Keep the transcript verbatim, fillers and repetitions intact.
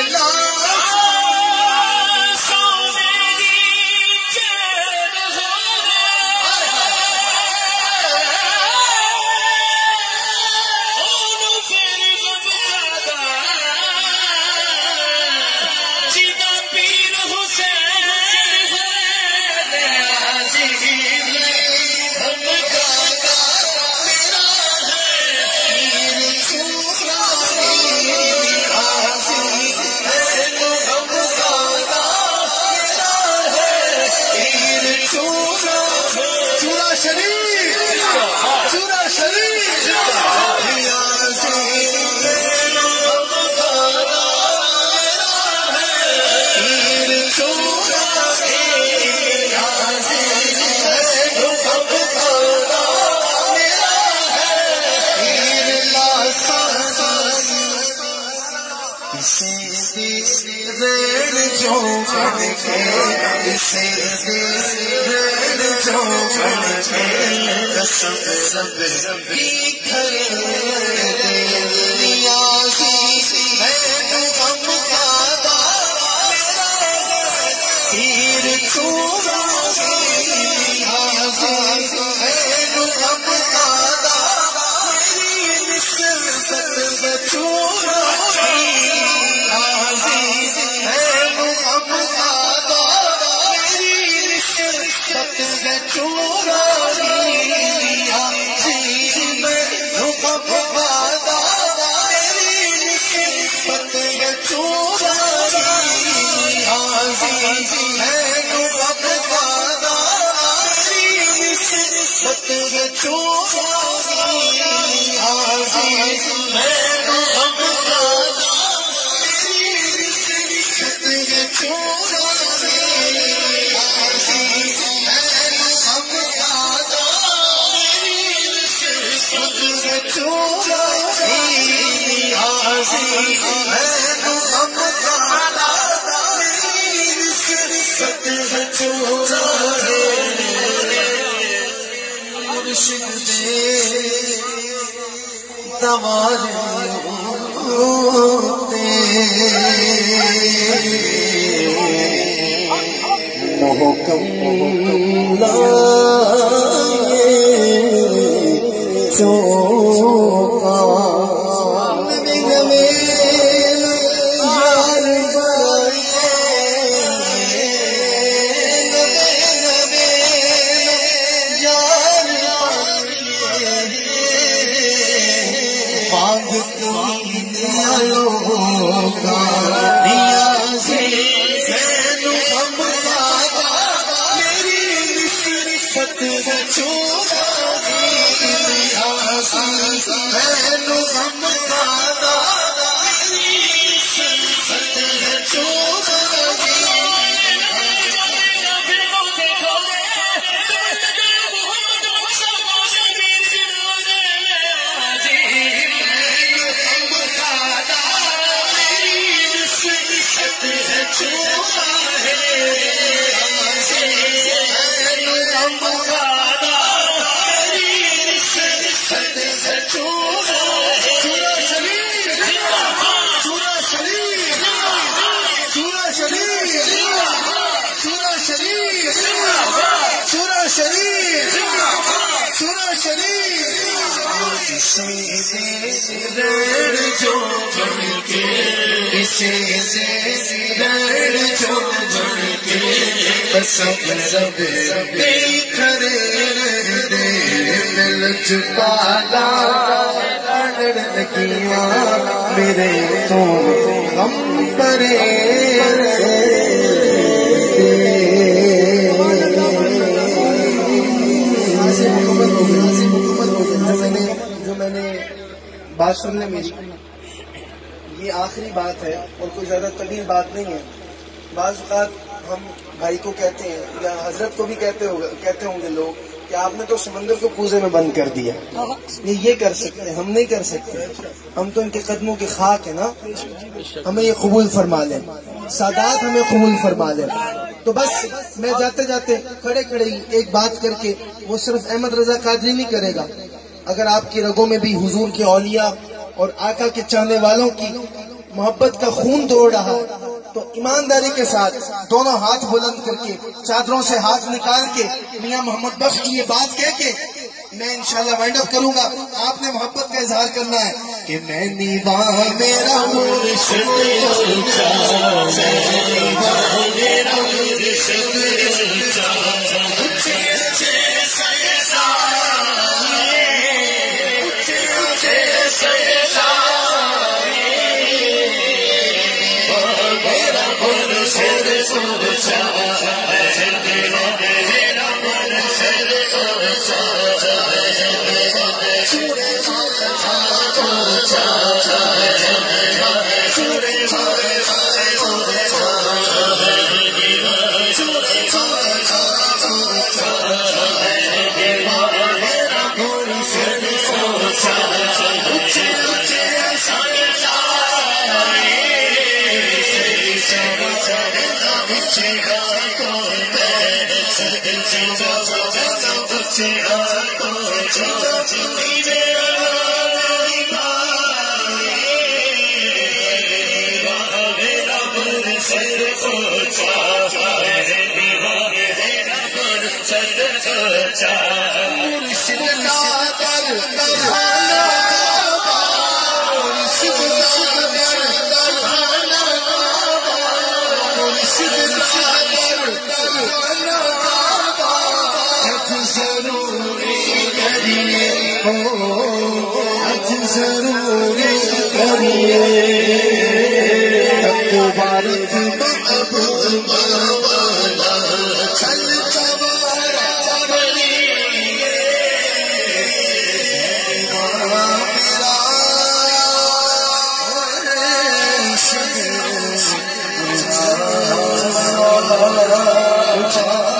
جو میں نے بات سننے میری یہ آخری بات ہے اور کوئی زیادہ طویل بات نہیں ہے. بعض اوقات ہم بھائی کو کہتے ہیں یا حضرت کو بھی کہتے کہتے ہوں گے لوگ کہ آپ نے تو سمندر کو کوزے میں بند کر دیا. یہ یہ کر سکتے ہیں, ہم نہیں کر سکتے. ہم تو ان کے قدموں کی خاک ہے نا, ہمیں یہ قبول فرما لیں, سادات ہمیں قبول فرما لیں. تو بس میں جاتے جاتے کھڑے کھڑے ہی ایک بات کر کے, وہ صرف احمد رضا قادری نہیں کرے گا. اگر آپ کی رگوں میں بھی حضور کے اولیاء اور آقا کے چاہنے والوں کی محبت کا خون دوڑ رہا تو ایمانداری کے ساتھ دونوں ہاتھ بلند کر کے چادروں سے ہاتھ نکال کے میاں محمد بخش کی یہ بات کہہ کے میں انشاءاللہ وائنڈ اپ کروں گا. آپ نے محبت کا اظہار کرنا ہے کہ میں نیواں میرا مرشد Cha